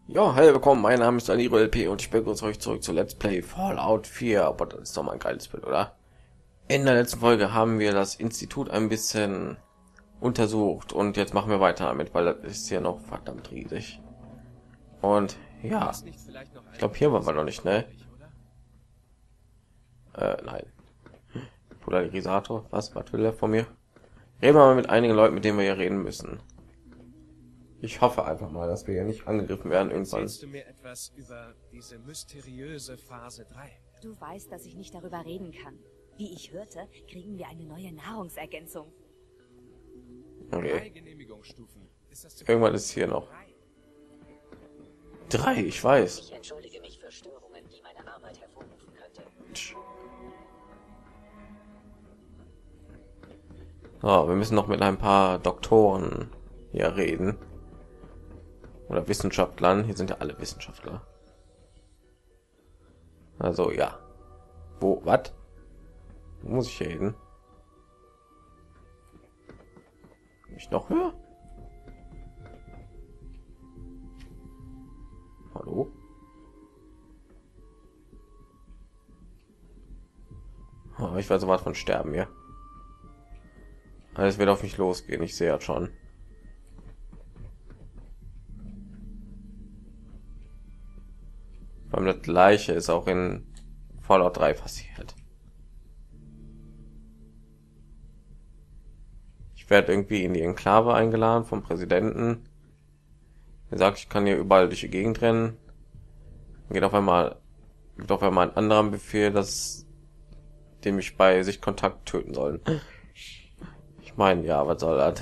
Ja, hey, willkommen, mein Name ist Aniro LP und ich begrüße euch zurück zu Let's Play Fallout 4. Aber das ist doch mal ein geiles Spiel, oder? In der letzten Folge haben wir das Institut ein bisschen untersucht und jetzt machen wir weiter damit, weil das ist hier noch verdammt riesig. Und ja, ich glaube, hier waren wir noch nicht, ne? Nein. Polarisator, was will er von mir? Reden wir mal mit einigen Leuten, mit denen wir hier reden müssen. Ich hoffe einfach mal, dass wir hier nicht angegriffen werden irgendwann. Erzählst du mir etwas über diese mysteriöse Phase 3? Du weißt, dass ich nicht darüber reden kann. Wie ich hörte, kriegen wir eine neue Nahrungsergänzung. Okay. Genehmigungsstufen. Ist das Irgendwann ist hier noch 3, ich weiß. Ich entschuldige mich für Störungen, die meine Arbeit hervorrufen könnte. So, wir müssen noch mit ein paar Doktoren hier reden. Oder Wissenschaftlern. Hier sind ja alle Wissenschaftler. Also ja. Wo, was? Wo muss ich hier reden? Ich noch höher? Hallo? Oh, ich weiß was von sterben hier. Alles wird auf mich losgehen, ich sehe ja schon. Vor allem das gleiche ist auch in Fallout 3 passiert. Ich werde irgendwie in die Enklave eingeladen vom Präsidenten. Er sagt, ich kann hier überall durch die Gegend rennen. Dann gibt auf einmal einen anderen Befehl, dass die mich bei Sichtkontakt töten sollen. Ich meine, ja, was soll das?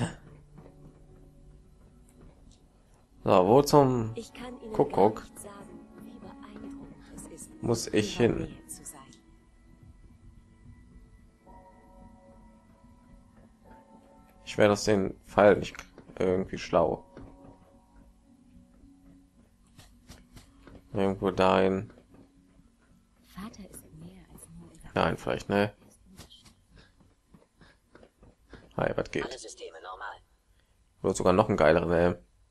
So, wo zum Ich kann Ihnen Kuckuck gar nicht sagen, wie beeindruckend es ist, muss ich in der hin? Nähe zu sein. Ich werde aus den Fall nicht irgendwie schlau. Irgendwo dahin. Vater ist mehr als nur unser Nein, vielleicht, ne? Hi, was Alle geht? Systeme normal. Oder sogar noch einen geileren Helm.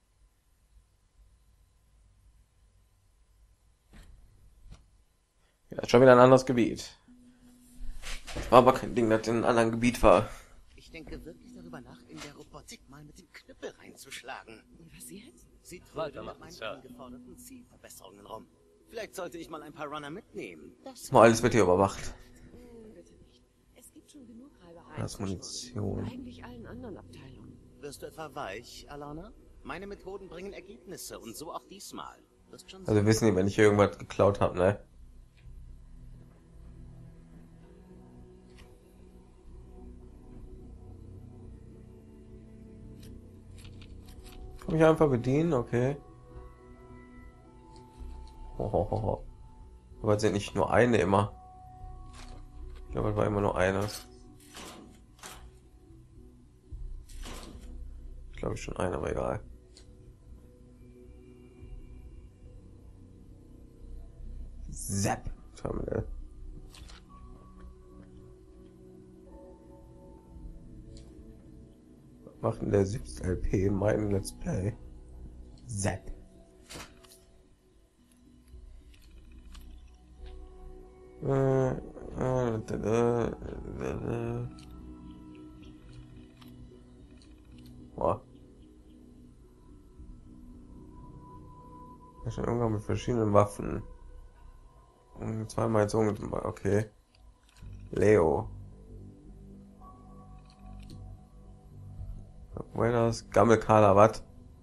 Ja, ist schon wieder ein anderes Gebiet. War aber kein Ding, das in einem anderen Gebiet war. Ich denke wirklich darüber nach, in der Robotik mal mit dem Knüppel reinzuschlagen. Was jetzt? Sie trödeln mit meinen angeforderten Zielverbesserungen rum. Vielleicht sollte ich mal ein paar Runner mitnehmen. Das Mal alles wird hier überwacht. Bitte nicht. Es gibt schon genug Reibereien. Das ist Munition. In eigentlich allen anderen Abteilungen. wirst du etwa weich, Alana? Meine Methoden bringen Ergebnisse und so auch diesmal. Wirst schon Also wissen die, wenn ich hier irgendwas geklaut habe, ne? Kann mich einfach bedienen, okay. Hohoho. Aber es sind nicht nur eine immer. Ich glaube, es war immer nur eine. Ich glaube schon eine, aber egal. Zap Terminal. Was macht denn der 7. LP in meinem Let's Play? Zap. Boah. Ja, schon Umgang mit verschiedenen Waffen. Und zweimal jetzt okay. Leo. Woher das? Gammelkader, was?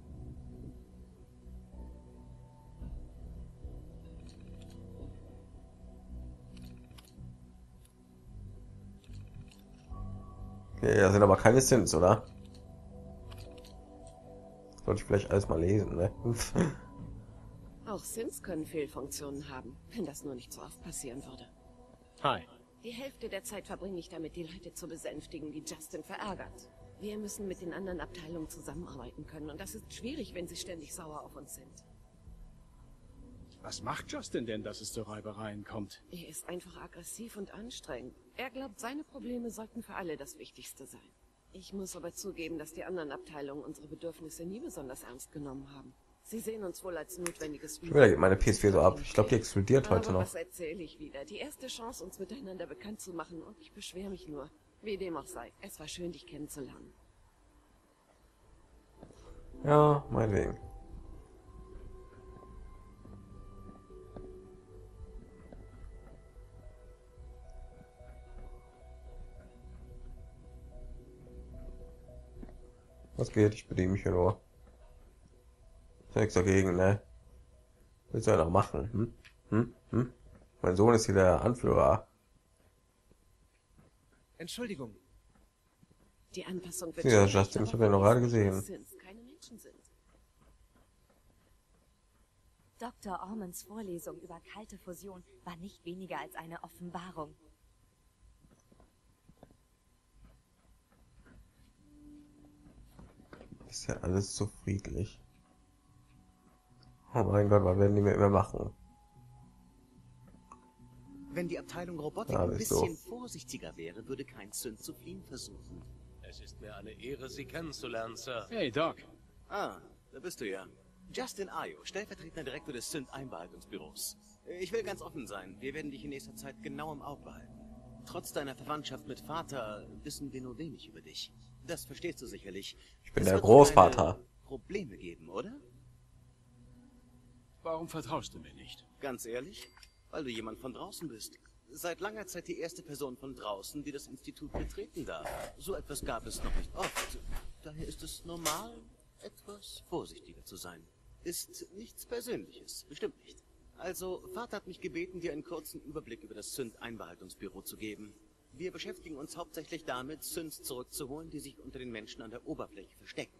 Okay, das sind aber keine Sims, oder? Sollte ich vielleicht alles mal lesen, ne? Auch Sims können Fehlfunktionen haben, wenn das nur nicht so oft passieren würde. Hi. Die Hälfte der Zeit verbringe ich damit, die Leute zu besänftigen, die Justin verärgert. Wir müssen mit den anderen Abteilungen zusammenarbeiten können und das ist schwierig, wenn sie ständig sauer auf uns sind. Was macht Justin denn, dass es zu Reibereien kommt? Er ist einfach aggressiv und anstrengend. Er glaubt, seine Probleme sollten für alle das Wichtigste sein. Ich muss aber zugeben, dass die anderen Abteilungen unsere Bedürfnisse nie besonders ernst genommen haben. Sie sehen uns wohl als notwendiges Schon wieder geht meine PS4 so ab. Ich glaube, die explodiert heute Aber noch. was erzähle ich wieder? Die erste Chance, uns miteinander bekannt zu machen, und ich beschwere mich nur. Wie dem auch sei, es war schön, dich kennenzulernen. Ja, meinetwegen. Was geht? Ich bediene mich hier nur. Nichts dagegen, ne? Was soll er noch machen? Mein Sohn ist hier der Anführer. Entschuldigung. Die Anpassung wird Ja, schon Justin, leichter, das hab ich ja noch gerade obwohl gesehen. Sins keine Menschen sind. Dr. Ormans Vorlesung über kalte Fusion war nicht weniger als eine Offenbarung. Ist ja alles so friedlich. Oh mein Gott, was werden die mit mir machen? Wenn die Abteilung Robotik Ja, ein ist bisschen so. vorsichtiger wäre, würde kein Synth zu fliehen versuchen. Es ist mir eine Ehre, Sie kennenzulernen, Sir. Hey, Doc. Ah, da bist du ja. Justin Ayo, stellvertretender Direktor des Synth-Einbehaltungsbüros. Ich will ganz offen sein, wir werden dich in nächster Zeit genau im Auge behalten. Trotz deiner Verwandtschaft mit Vater wissen wir nur wenig über dich. Das verstehst du sicherlich. Ich bin Es der wird Großvater. keine Probleme geben, oder? Warum vertraust du mir nicht? Ganz ehrlich? Weil du jemand von draußen bist. Seit langer Zeit die erste Person von draußen, die das Institut betreten darf. So etwas gab es noch nicht oft. Daher ist es normal, etwas vorsichtiger zu sein. Ist nichts Persönliches, bestimmt nicht. Also, Vater hat mich gebeten, dir einen kurzen Überblick über das Synth-Einbehaltungsbüro zu geben. Wir beschäftigen uns hauptsächlich damit, Synths zurückzuholen, die sich unter den Menschen an der Oberfläche verstecken.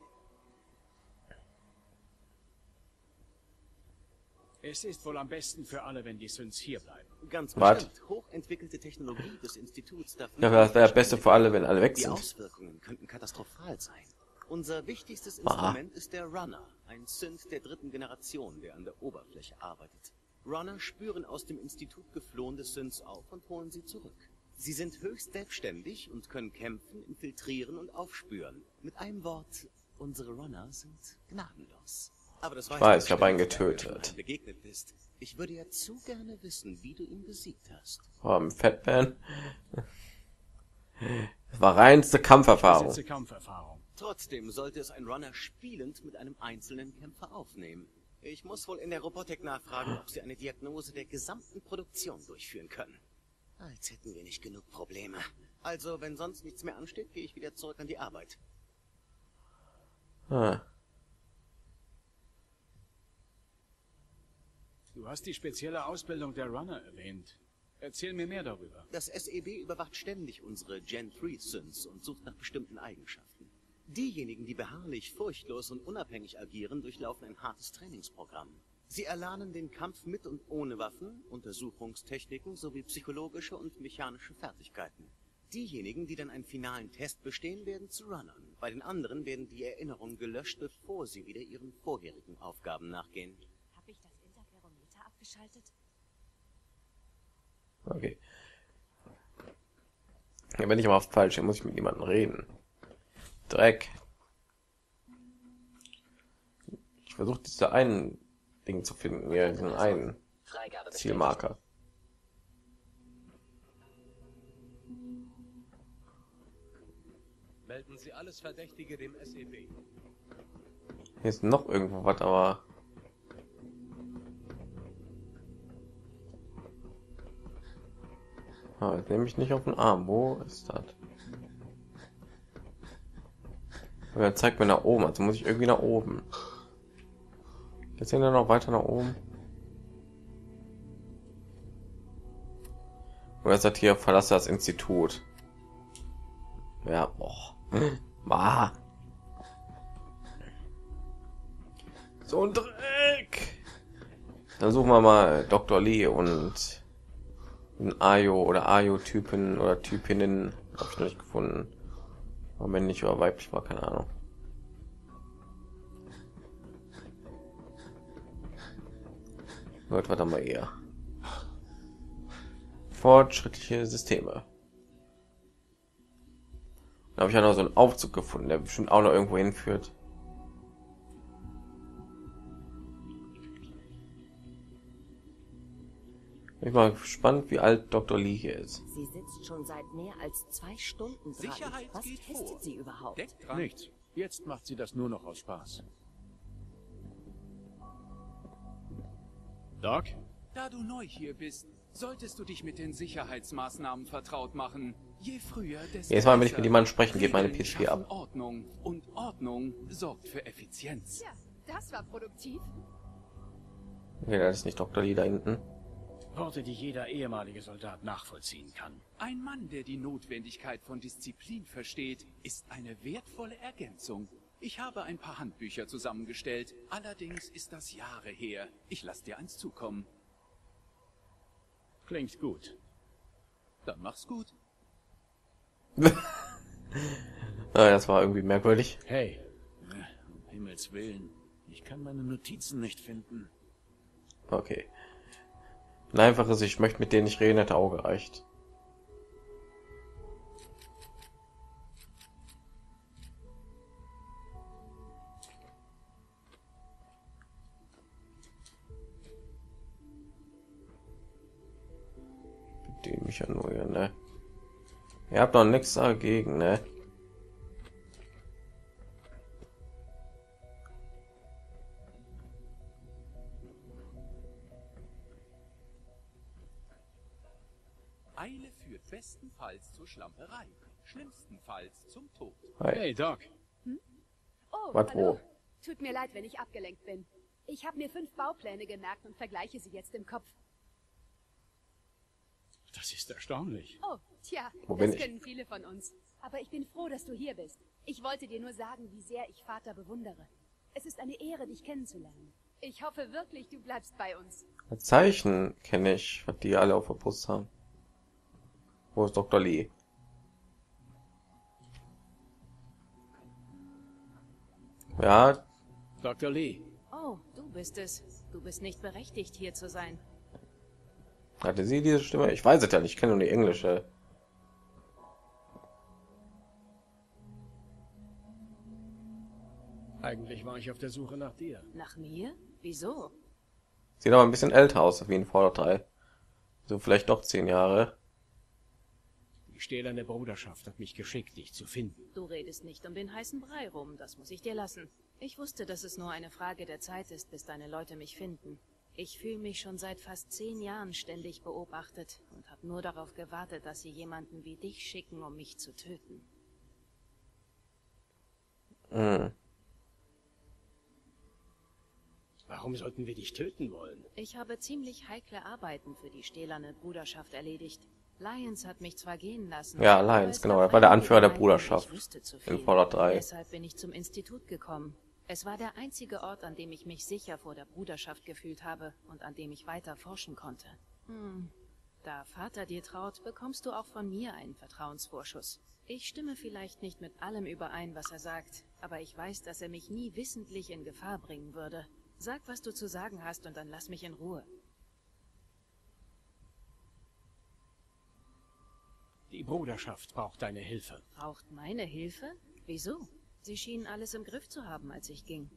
Es ist wohl am besten für alle, wenn die Synths hier bleiben. Ganz Was? bestimmt. Hochentwickelte Technologie des Instituts darf Ja, das wäre das Beste für alle, wenn alle weg Die sind. Auswirkungen könnten katastrophal sein. Unser wichtigstes Aha. Instrument ist der Runner, ein Synth der 3. Generation, der an der Oberfläche arbeitet. Runner spüren aus dem Institut geflohene Synths auf und holen sie zurück. Sie sind höchst selbstständig und können kämpfen, infiltrieren und aufspüren. Mit einem Wort, unsere Runner sind gnadenlos. Aber das Weiß, ich habe einen bestimmt, wenn du getötet. schon begegnet bist. Ich würde ja zu gerne wissen, wie du ihn besiegt hast. Oh, im Fatman. Das war reinste Kampferfahrung. Besitze Kampferfahrung. Trotzdem sollte es ein Runner spielend mit einem einzelnen Kämpfer aufnehmen. Ich muss wohl in der Robotik nachfragen, ob sie eine Diagnose der gesamten Produktion durchführen können. Als hätten wir nicht genug Probleme. Also, wenn sonst nichts mehr ansteht, gehe ich wieder zurück an die Arbeit. Ah. Du hast die spezielle Ausbildung der Runner erwähnt. Erzähl mir mehr darüber. Das SEB überwacht ständig unsere Gen-3-Synths und sucht nach bestimmten Eigenschaften. Diejenigen, die beharrlich, furchtlos und unabhängig agieren, durchlaufen ein hartes Trainingsprogramm. Sie erlernen den Kampf mit und ohne Waffen, Untersuchungstechniken sowie psychologische und mechanische Fertigkeiten. Diejenigen, die dann einen finalen Test bestehen, werden zu Runnern. Bei den anderen werden die Erinnerungen gelöscht, bevor sie wieder ihren vorherigen Aufgaben nachgehen. Habe ich das Interferometer abgeschaltet? Okay. Ja, wenn ich mal auf falsch bin, muss ich mit jemandem reden. Dreck. Ich versuche diese einen Ding zu finden, hier diesen einen Freigabe bestätigt. Zielmarker. Melden Sie alles Verdächtige dem SEB. Hier ist noch irgendwo was, aber jetzt nehme ich nicht auf den Arm. Wo ist das? Er zeigt mir nach oben, also muss ich irgendwie nach oben. Jetzt sind wir noch weiter nach oben. Und er sagt hier, verlasse das Institut. Ja, boah. So ein Dreck. Dann suchen wir mal Dr. Lee und einen Ayo oder Ayo-Typen oder Typinnen. Habe ich noch nicht gefunden. Ob männlich oder weiblich war, keine Ahnung. Gut, warte mal eher. Fortschrittliche Systeme. Da habe ich ja noch so einen Aufzug gefunden, der bestimmt auch noch irgendwo hinführt. Ich bin mal gespannt, wie alt Dr. Lee hier ist. Sie sitzt schon seit mehr als 2 Stunden dran. Sicherheit Was geht testet vor. sie überhaupt? Denkt dran. Nichts. Jetzt macht sie das nur noch aus Spaß. Doc? Da du neu hier bist, solltest du dich mit den Sicherheitsmaßnahmen vertraut machen. Je früher, desto Jedes Mal, wenn ich besser. mit jemandem sprechen, geht meine Regeln PS4 schaffen ab. Ordnung und Ordnung sorgt für Effizienz. Ja, das war produktiv. Okay, das ist nicht Dr. Lee da hinten. Worte, die jeder ehemalige Soldat nachvollziehen kann. Ein Mann, der die Notwendigkeit von Disziplin versteht, ist eine wertvolle Ergänzung. Ich habe ein paar Handbücher zusammengestellt. Allerdings ist das Jahre her. Ich lasse dir eins zukommen. Klingt gut. Dann mach's gut. Das war irgendwie merkwürdig. Hey. Um Himmels Willen. Ich kann meine Notizen nicht finden. Okay. Ein einfaches, ich möchte mit denen nicht reden, hätte auch gereicht. Die mich ja nur hier, ne? Ihr habt noch nichts dagegen, ne? Eile führt bestenfalls zur Schlamperei, schlimmstenfalls zum Tod. Hi. Hey, Doc. Oh, Was, hallo. wo? Tut mir leid, wenn ich abgelenkt bin. Ich habe mir 5 Baupläne gemerkt und vergleiche sie jetzt im Kopf. Das ist erstaunlich. Oh, tja, Wo bin das ich? können viele von uns. Aber ich bin froh, dass du hier bist. Ich wollte dir nur sagen, wie sehr ich Vater bewundere. Es ist eine Ehre, dich kennenzulernen. Ich hoffe wirklich, du bleibst bei uns. Das Zeichen kenne ich, was die alle auf der Brust haben. Wo ist Dr. Lee? Ja, Dr. Lee. Oh, du bist es. Du bist nicht berechtigt, hier zu sein. hatte sie diese Stimme? Ich weiß es ja nicht, ich kenne nur die englische. Eigentlich war ich auf der Suche nach dir. Nach mir? Wieso? Sieht aber ein bisschen älter aus, wie ein Fallout 3. So vielleicht doch 10 Jahre. Die stählerne Bruderschaft hat mich geschickt, dich zu finden. Du redest nicht um den heißen Brei rum, das muss ich dir lassen. Ich wusste, dass es nur eine Frage der Zeit ist, bis deine Leute mich finden. Ich fühle mich schon seit fast 10 Jahren ständig beobachtet und habe nur darauf gewartet, dass sie jemanden wie dich schicken, um mich zu töten. Hm. Warum sollten wir dich töten wollen? Ich habe ziemlich heikle Arbeiten für die stählerne Bruderschaft erledigt. Lyons hat mich zwar gehen lassen. Ja, aber Lyons, es genau. gab Er war der einige Anführer der Gemeinden, Bruderschaft ich wüsste zu in viel. Fallout 3. Deshalb bin ich zum Institut gekommen. Es war der einzige Ort, an dem ich mich sicher vor der Bruderschaft gefühlt habe und an dem ich weiter forschen konnte. Da Vater dir traut, bekommst du auch von mir einen Vertrauensvorschuss. Ich stimme vielleicht nicht mit allem überein, was er sagt, aber ich weiß, dass er mich nie wissentlich in Gefahr bringen würde. Sag, was du zu sagen hast, und dann lass mich in Ruhe. Die Bruderschaft braucht deine Hilfe. Braucht meine Hilfe? Wieso? Sie schienen alles im Griff zu haben, als ich ging.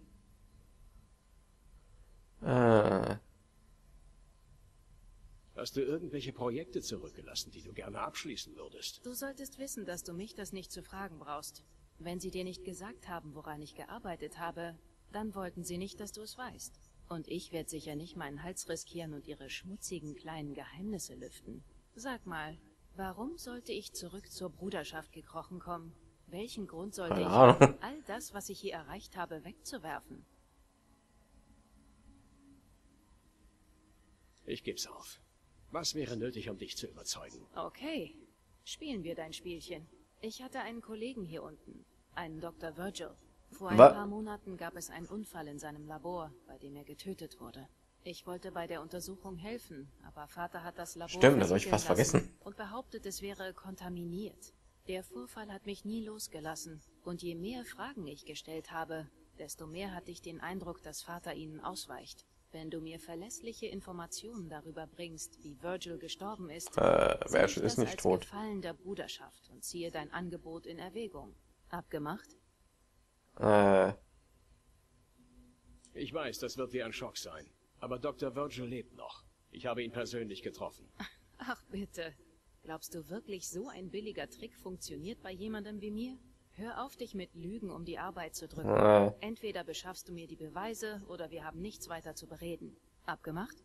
Hast du irgendwelche Projekte zurückgelassen, die du gerne abschließen würdest? Du solltest wissen, dass du mich das nicht zu fragen brauchst. Wenn sie dir nicht gesagt haben, woran ich gearbeitet habe, dann wollten sie nicht, dass du es weißt. Und ich werde sicher nicht meinen Hals riskieren und ihre schmutzigen kleinen Geheimnisse lüften. Sag mal, warum sollte ich zurück zur Bruderschaft gekrochen kommen? Welchen Grund sollte Keine ich Ahnung. haben, all das, was ich hier erreicht habe, wegzuwerfen? Ich geb's auf. Was wäre nötig, um dich zu überzeugen? Okay, spielen wir dein Spielchen. Ich hatte einen Kollegen hier unten, einen Dr. Virgil. Vor ein paar Monaten gab es einen Unfall in seinem Labor, bei dem er getötet wurde. Ich wollte bei der Untersuchung helfen, aber Vater hat das Labor Stimmt, das habe ich versiegeln fast lassen vergessen. und behauptet, es wäre kontaminiert. Der Vorfall hat mich nie losgelassen, und je mehr Fragen ich gestellt habe, desto mehr hatte ich den Eindruck, dass Vater ihnen ausweicht. Wenn du mir verlässliche Informationen darüber bringst, wie Virgil gestorben ist, sehe ich Virgil das ist nicht als tot. Gefallen der Bruderschaft und ziehe dein Angebot in Erwägung. Abgemacht? Ich weiß, das wird wie ein Schock sein. Aber Dr. Virgil lebt noch. Ich habe ihn persönlich getroffen. Ach bitte. Glaubst du wirklich, so ein billiger Trick funktioniert bei jemandem wie mir? Hör auf, dich mit Lügen um die Arbeit zu drücken. Entweder beschaffst du mir die Beweise, oder wir haben nichts weiter zu bereden. Abgemacht?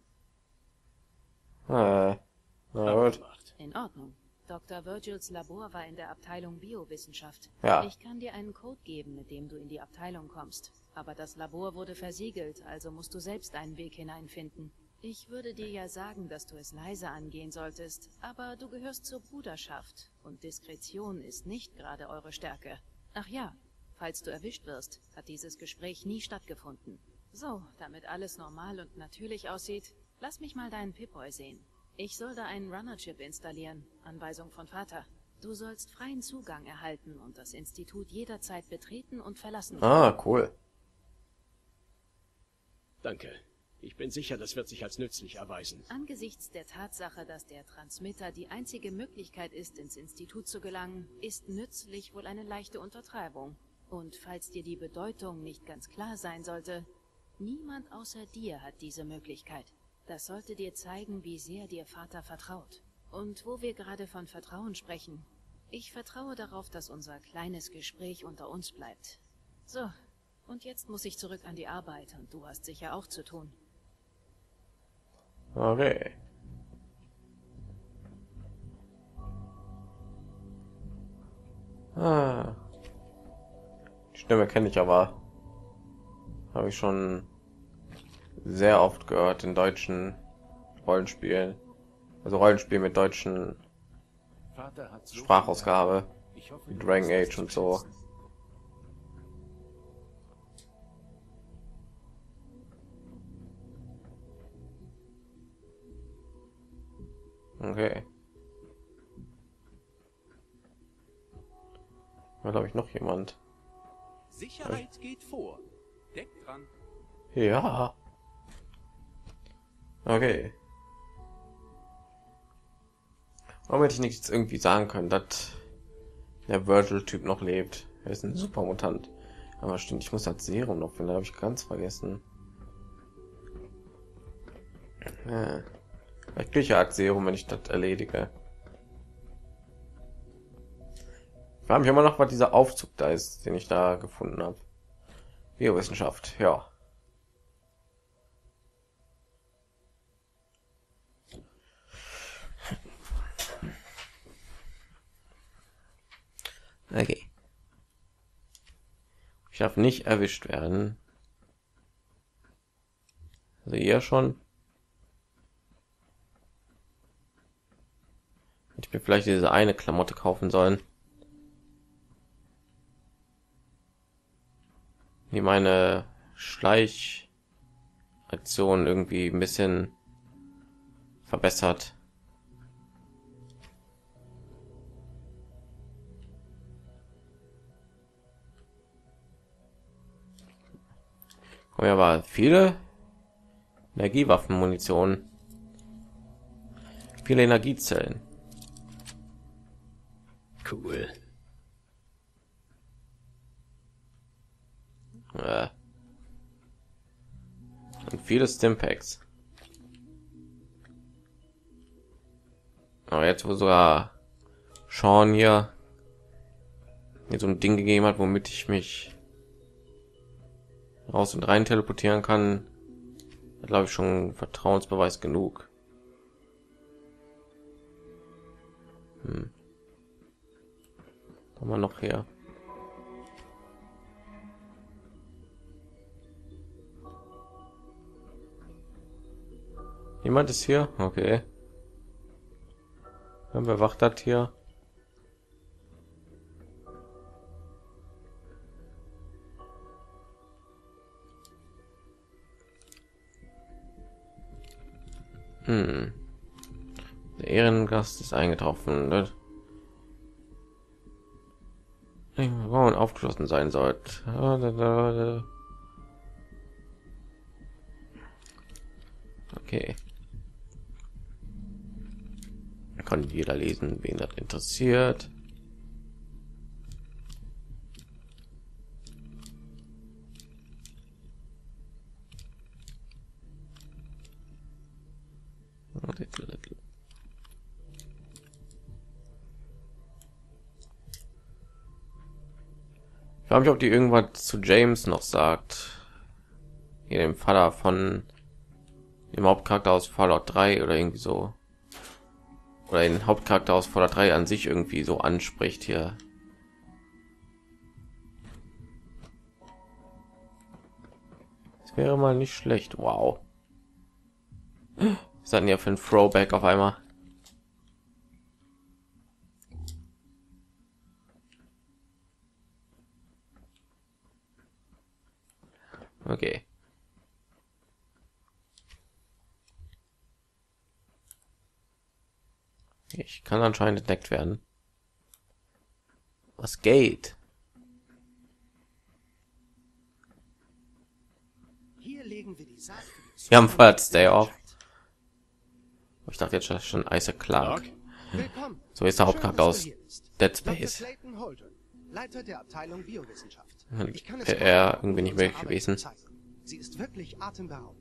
Na gut. In Ordnung. Dr. Virgils Labor war in der Abteilung Biowissenschaft. Ja. Ich kann dir einen Code geben, mit dem du in die Abteilung kommst. Aber das Labor wurde versiegelt, also musst du selbst einen Weg hineinfinden. Ich würde dir ja sagen, dass du es leise angehen solltest, aber du gehörst zur Bruderschaft und Diskretion ist nicht gerade eure Stärke. Ach ja, falls du erwischt wirst, hat dieses Gespräch nie stattgefunden. So, damit alles normal und natürlich aussieht, lass mich mal deinen Pip-Boy sehen. Ich soll da einen Runner-Chip installieren, Anweisung von Vater. Du sollst freien Zugang erhalten und das Institut jederzeit betreten und verlassen können. Ah, cool. Danke. Ich bin sicher, das wird sich als nützlich erweisen. Angesichts der Tatsache, dass der Transmitter die einzige Möglichkeit ist, ins Institut zu gelangen, ist nützlich wohl eine leichte Untertreibung. Und falls dir die Bedeutung nicht ganz klar sein sollte, niemand außer dir hat diese Möglichkeit. Das sollte dir zeigen, wie sehr dir Vater vertraut. Und wo wir gerade von Vertrauen sprechen, ich vertraue darauf, dass unser kleines Gespräch unter uns bleibt. So, und jetzt muss ich zurück an die Arbeit und du hast sicher auch zu tun. Okay. Ah. Die Stimme kenne ich aber. Habe ich schon sehr oft gehört in deutschen Rollenspielen. Also Rollenspiel mit deutschen Sprachausgabe. Wie Dragon Age und so. Okay. War glaube ich noch jemand. Sicherheit geht vor. Denkt dran. Ja. Okay. Warum hätte ich nichts irgendwie sagen können, dass der Virgil-Typ noch lebt? Er ist ein Supermutant. Aber stimmt, ich muss das Serum noch finden, habe ich ganz vergessen. Ja. Vielleicht kriege ich ja Serum, wenn ich das erledige. Ich frage mich immer noch, was dieser Aufzug da ist, den ich da gefunden habe. Biowissenschaft, ja. Okay. Ich darf nicht erwischt werden. Also hier schon. Hätte ich mir vielleicht diese eine Klamotte kaufen sollen, die meine Schleichaktion irgendwie ein bisschen verbessert. Kommen ja aber viele Energiewaffenmunition, viele Energiezellen. Cool. Ja. Und viele Stimpaks. Aber jetzt wo sogar Sean hier mir so ein Ding gegeben hat, womit ich mich raus und rein teleportieren kann, glaube ich schon Vertrauensbeweis genug. Haben wir noch her? Jemand ist hier? Okay. Wer bewacht das hier? Der Ehrengast ist eingetroffen. Ne? Warum aufgeschlossen sein sollte. Okay. Kann jeder lesen, wen das interessiert. Ich frage mich, ob die irgendwas zu James noch sagt. Hier dem Vater von dem Hauptcharakter aus Fallout 3 oder irgendwie so. Oder den Hauptcharakter aus Fallout 3 an sich irgendwie so anspricht hier. Das wäre mal nicht schlecht. Wow. Was hatten ja für ein Throwback auf einmal? Okay. Ich kann anscheinend entdeckt werden. Was geht? Hier legen wir die Saat für die Wir haben Zukunft Father's Day der off. Menschheit. Ich dachte jetzt schon Isaac Clarke. Willkommen. So ist der Schön, Hauptcharakter dass aus du hier bist. Dead Dr. Space. Clayton Holden, Leiter der Abteilung Biowissenschaft. Ich kann es Wäre kaum er erwarten, irgendwie nicht unsere möglich Arbeit gewesen. zu zeigen. Sie ist wirklich atemberaubend.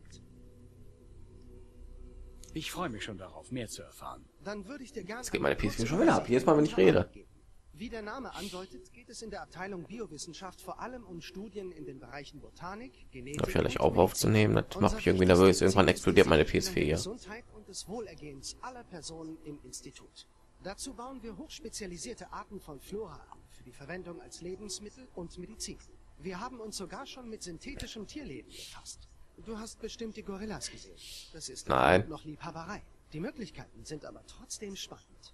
Ich freue mich schon darauf, mehr zu erfahren. Dann würde ich dir gerne Jetzt geht meine eine PS4 kurze schon wieder ab. Übersicht Jedes Mal, wenn ich unserer rede. Arbeit geben. Wie der Name andeutet, geht es in der Abteilung Biowissenschaft vor allem um Studien in den Bereichen Botanik, Genetik Darf ich vielleicht und auf aufzunehmen? Das macht mich irgendwie nervös. Irgendwann explodiert meine PS4 der hier. Gesundheit und des Wohlergehens aller Personen im Institut. Dazu bauen wir hochspezialisierte Arten von Flora an, für die Verwendung als Lebensmittel und Medizin. Wir haben uns sogar schon mit synthetischem Tierleben befasst. Du hast bestimmt die Gorillas gesehen. Das ist Nein. noch Liebhaberei. Die Möglichkeiten sind aber trotzdem spannend.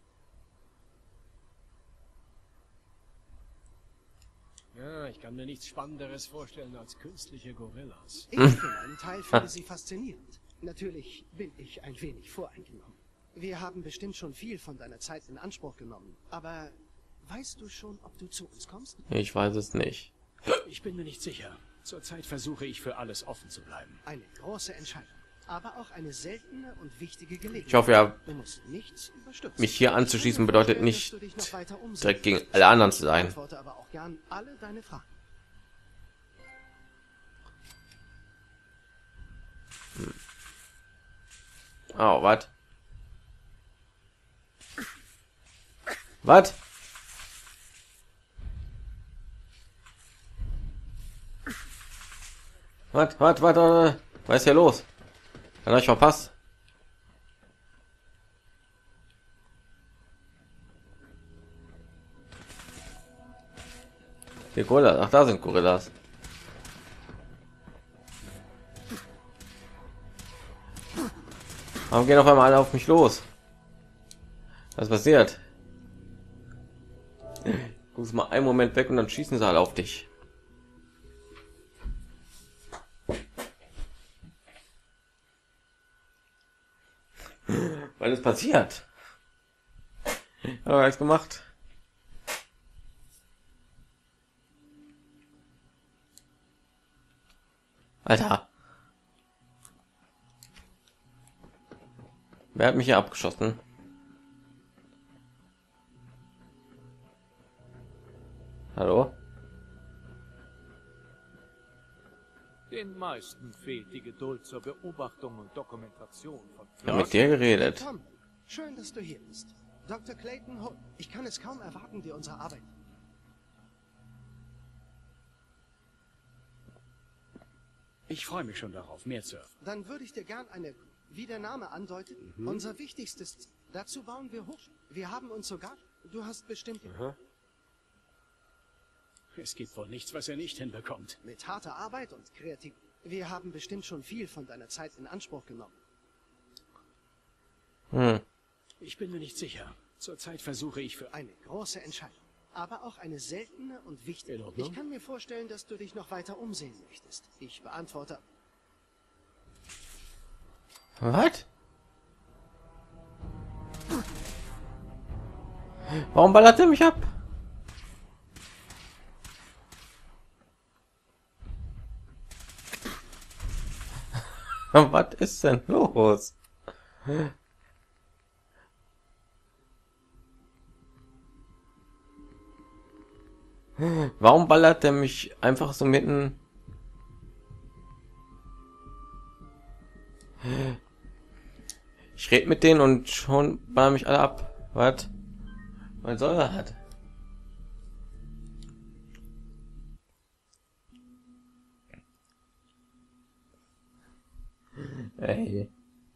Ja, ich kann mir nichts Spannenderes vorstellen als künstliche Gorillas. Ich für meinen Teil finde sie faszinierend. Natürlich bin ich ein wenig voreingenommen. Wir haben bestimmt schon viel von deiner Zeit in Anspruch genommen. Aber weißt du schon, ob du zu uns kommst? Ich weiß es nicht. Ich bin mir nicht sicher. Zurzeit versuche ich für alles offen zu bleiben. Eine große Entscheidung. Aber auch eine seltene und wichtige Gelegenheit. Ich hoffe ja, Du musst nichts überstürzen. mich hier anzuschließen bedeutet nicht, Dass du dich noch weiter umsehen direkt gegen möchtest. alle anderen zu Ich sein. beantworte aber auch gern alle deine Fragen. Oh, was? Was? Was ist hier los? Kann euch verpasst? Die Gorillas. Ach, da sind Gorillas. Warum gehen auf einmal alle auf mich los? Was passiert? Guck's mal einen Moment weg und dann schießen sie alle auf dich. Weil es passiert. Aber nichts gemacht. Alter. Wer hat mich hier abgeschossen? Hallo? Den meisten fehlt die Geduld zur Beobachtung und Dokumentation von Ich habe mit dir geredet. Willkommen. Schön, dass du hier bist. Dr. Clayton Holden. Ich kann es kaum erwarten, dir unsere Arbeit. Ich freue mich schon darauf, mehr zu erfahren. Dann würde ich dir gern eine, wie der Name andeutet, unser wichtigstes. Dazu bauen wir hoch. Wir haben uns sogar. Du hast bestimmt Es gibt wohl nichts, was er nicht hinbekommt. mit harter Arbeit und kreativ. Wir haben bestimmt schon viel von deiner Zeit in Anspruch genommen. Ich bin mir nicht sicher. Zurzeit versuche ich für Eine große Entscheidung. Aber auch eine seltene und wichtige. In Ordnung. Ich kann mir vorstellen, dass du dich noch weiter umsehen möchtest. Ich beantworte. Was? Warum ballert er mich ab? Was ist denn los? Warum ballert er mich einfach so mitten? Ich rede mit denen und schon ballern mich alle ab. Was? Was soll er hat? Ey.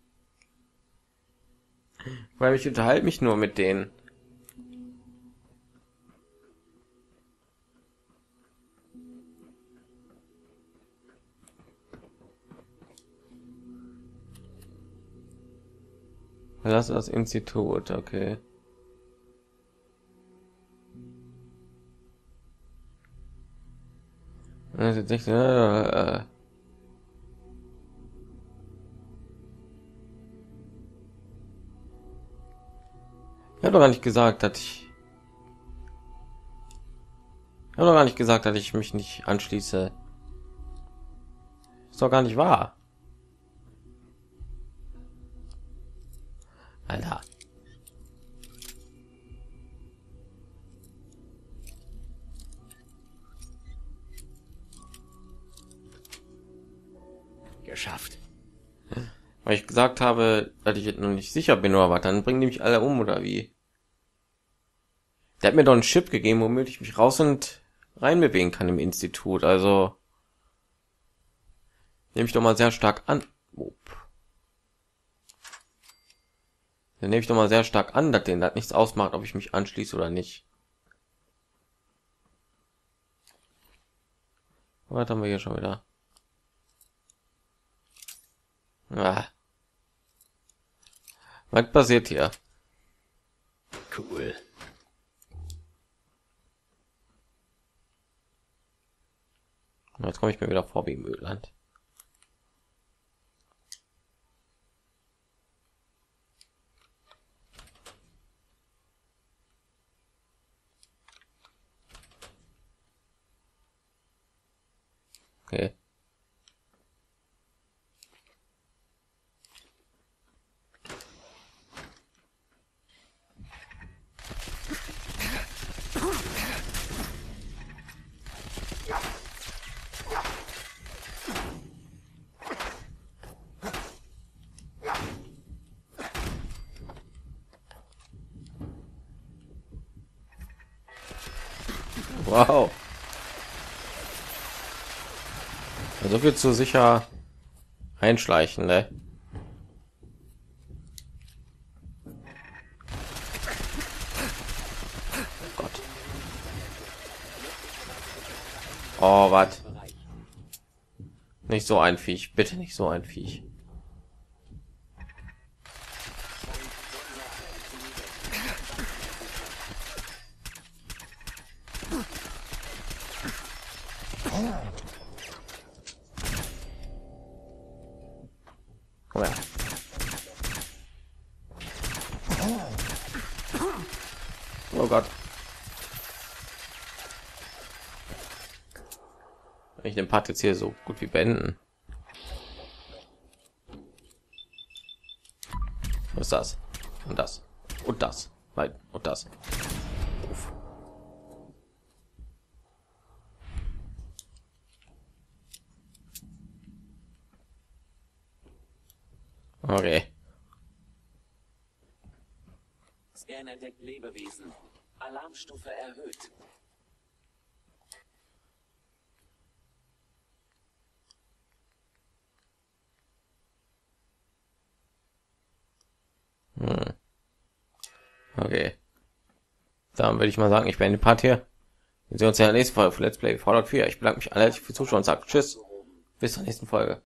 Weil ich unterhalte mich nur mit denen. Verlasse das Institut, okay. Das ist jetzt nicht, Ich habe doch gar nicht gesagt, dass ich habe doch gar nicht gesagt, dass ich mich nicht anschließe. Ist doch gar nicht wahr. Alter. Geschafft. Weil ich gesagt habe, dass ich jetzt noch nicht sicher bin oder was, dann bringen die mich alle um oder wie? Der hat mir doch einen Chip gegeben, womit ich mich raus und rein bewegen kann im Institut. Also nehme ich doch mal sehr stark an. Dann nehme ich doch mal sehr stark an, dass denen das nichts ausmacht, ob ich mich anschließe oder nicht. Was haben wir hier schon wieder? Ah. Was passiert hier? Cool. Jetzt komme ich mir wieder vor wie im Öland. Okay. Wow. So viel zu sicher einschleichen, ne? Gott. Oh, was? Nicht so ein Viech, bitte nicht so ein Viech. Komm her. Oh Gott. Ich den Part jetzt hier so gut wie beenden. Was ist das? Und das. Und das. Nein. Und das. Uff. Okay. Scan entdeckt Lebewesen. Alarmstufe erhöht. Okay. Dann würde ich mal sagen, ich beende den Part hier. Wir sehen uns in der nächsten Folge für Let's Play Fallout 4. Ich bedanke mich alle für Zuschauen und sage Tschüss. Bis zur nächsten Folge.